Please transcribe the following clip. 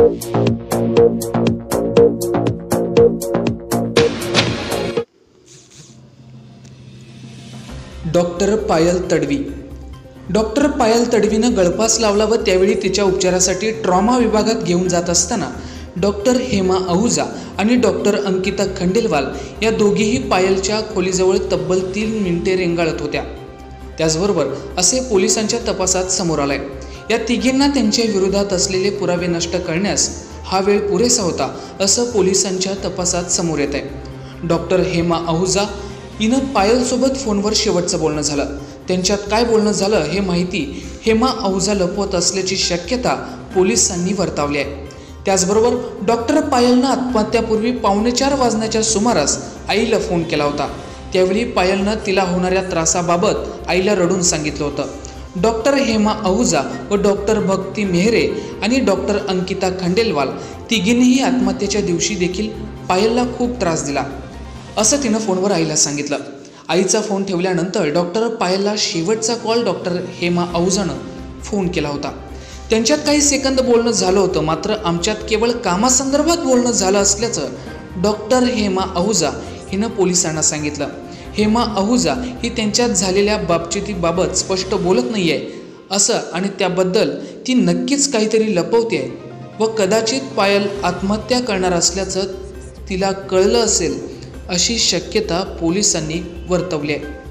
Doctor Payal Tadvi. Doctor Payal तडवीनं गळफास लावला व त्यावेळी तिच्या उपचारासाठी ट्रॉमा विभागात घेऊन जात असताना डॉक्टर हेमा आहुजा आणि डॉक्टर अंकिता खंडेलवाल या दोघीही पायलच्या खोलीजवळ तब्बल 3 मिनिटे रेंगाळत होत्या. त्याचबरोबर असे पोलिसांच्या तपासात समोर आलंय. या तिघींना त्यांच्या विरोधात असलेले पुरावे नष्ट करण्यास हा वेळ पुरेसा होता असं पोलिसांच्या तपासात समोर येत आहे. डॉक्टर हेमा आहुजा हिनं पायलसोबत फोनवर शेवटचं बोलणं झालं. त्यांच्यात काय बोलणं झालं हे माहिती हेमा आहुजा लपवत असल्याची शक्यता पोलिसांनी वर्तवली आहे. त्याचबरोबर डॉक्टर पायलनं आत्महत्यापूर्वी 3:45 वाजण्याच्या सुमारास आईला फोन केला होता. त्यावेळी पायलनं तिला होणाऱ्या त्रासाबाबत आईला रडून सांगितलं होतं. डॉक्टर हेमा आहुजा व डॉक्टर भक्ती मेहरे आणि डॉक्टर अंकिता खंडेलवाल तिघींनीही आत्महत्येच्या दिवशी देखील पायलला खूप त्रास दिला असं तिनं फोनवर आईला सांगितलं. आईचा फोन ठेवल्यानंतर डॉक्टर पायलला शेवटचा कॉल डॉक्टर हेमा आहुजानं फोन केला होता. त्यांच्यात काही सेकंद बोलणं झालं होतं, मात्र आमच्यात केवळ कामासंदर्भात बोलणं झालं असल्याचं डॉक्टर हेमा आहुजा हिनं पोलिसांना सांगितलं. हेमा आहुजा ही त्यांच्यात झालेल्या बाबतीबाबत स्पष्ट बोलत नाही आहे असं आणि त्याबद्दल ती नक्कीच काहीतरी लपवते व कदाचित पायल आत्महत्या करणार असल्याचं तिला कळलं असेल अशी शक्यता पोलिसांनी वर्तवली आहे.